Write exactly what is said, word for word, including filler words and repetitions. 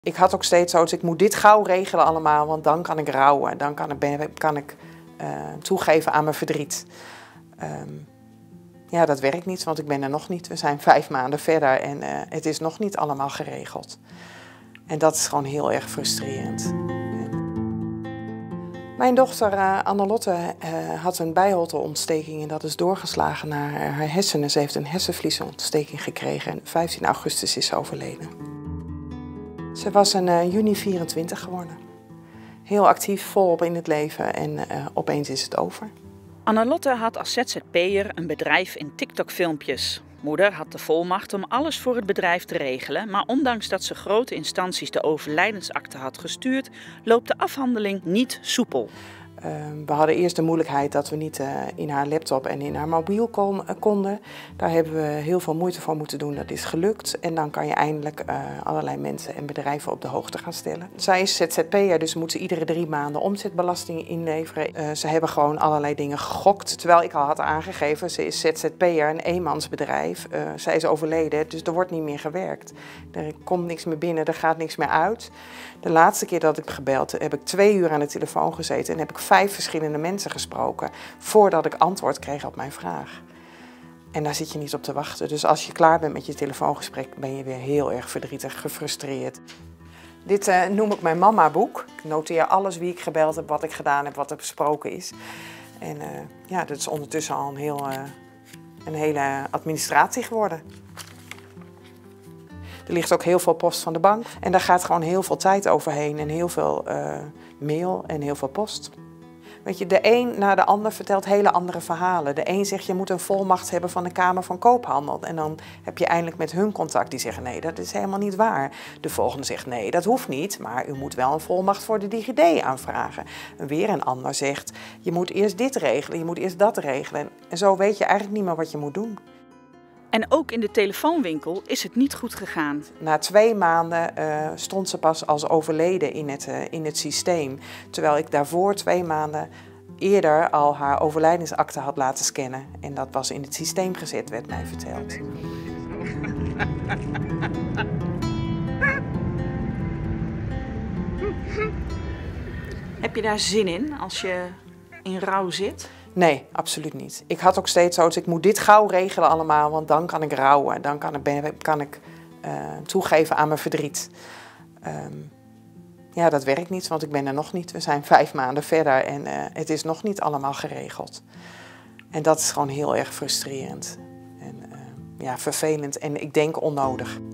Ik had ook steeds zo, dus ik moet dit gauw regelen allemaal, want dan kan ik rouwen. Dan kan ik, kan ik uh, toegeven aan mijn verdriet. Um, ja, dat werkt niet, want ik ben er nog niet. We zijn vijf maanden verder en uh, het is nog niet allemaal geregeld. En dat is gewoon heel erg frustrerend. Mijn dochter uh, Annelotte uh, had een bijholteontsteking en dat is doorgeslagen naar haar hersenen. Ze heeft een hersenvliesontsteking gekregen en vijftien augustus is ze overleden. Ze was in uh, juni vierentwintig geworden. Heel actief, volop in het leven en uh, opeens is het over. Annelotte had als Z Z P'er een bedrijf in TikTok-filmpjes. Moeder had de volmacht om alles voor het bedrijf te regelen, maar ondanks dat ze grote instanties de overlijdensakte had gestuurd, loopt de afhandeling niet soepel. Uh, we hadden eerst de moeilijkheid dat we niet uh, in haar laptop en in haar mobiel kon, uh, konden. Daar hebben we heel veel moeite voor moeten doen. Dat is gelukt. En dan kan je eindelijk uh, allerlei mensen en bedrijven op de hoogte gaan stellen. Zij is Z Z P'er, dus moeten iedere drie maanden omzetbelasting inleveren. Uh, ze hebben gewoon allerlei dingen gegokt. Terwijl ik al had aangegeven, ze is Z Z P'er, een eenmansbedrijf. Uh, zij is overleden, dus er wordt niet meer gewerkt. Er komt niks meer binnen, er gaat niks meer uit. De laatste keer dat ik heb gebeld, heb ik twee uur aan de telefoon gezeten en heb ik vijf verschillende mensen gesproken voordat ik antwoord kreeg op mijn vraag. En daar zit je niet op te wachten. Dus als je klaar bent met je telefoongesprek, ben je weer heel erg verdrietig, gefrustreerd. Dit uh, noem ik mijn mama-boek. Ik noteer alles wie ik gebeld heb, wat ik gedaan heb, wat er besproken is. En uh, ja, dat is ondertussen al een, heel, uh, een hele administratie geworden. Er ligt ook heel veel post van de bank. En daar gaat gewoon heel veel tijd overheen en heel veel uh, mail en heel veel post. Weet je, de een na de ander vertelt hele andere verhalen. De een zegt je moet een volmacht hebben van de Kamer van Koophandel. En dan heb je eindelijk met hun contact die zeggen nee, dat is helemaal niet waar. De volgende zegt nee, dat hoeft niet, maar u moet wel een volmacht voor de DigiD aanvragen. En weer een ander zegt je moet eerst dit regelen, je moet eerst dat regelen. En zo weet je eigenlijk niet meer wat je moet doen. En ook in de telefoonwinkel is het niet goed gegaan. Na twee maanden uh, stond ze pas als overleden in het, uh, in het systeem. Terwijl ik daarvoor twee maanden eerder al haar overlijdensakte had laten scannen. En dat was in het systeem gezet, werd mij verteld. Heb je daar zin in als je in rouw zit? Nee, absoluut niet. Ik had ook steeds zo, dus ik moet dit gauw regelen allemaal, want dan kan ik rouwen. Dan kan ik, kan ik uh, toegeven aan mijn verdriet. Um, ja, dat werkt niet, want ik ben er nog niet. We zijn vijf maanden verder en uh, het is nog niet allemaal geregeld. En dat is gewoon heel erg frustrerend. En uh, ja, vervelend en ik denk onnodig.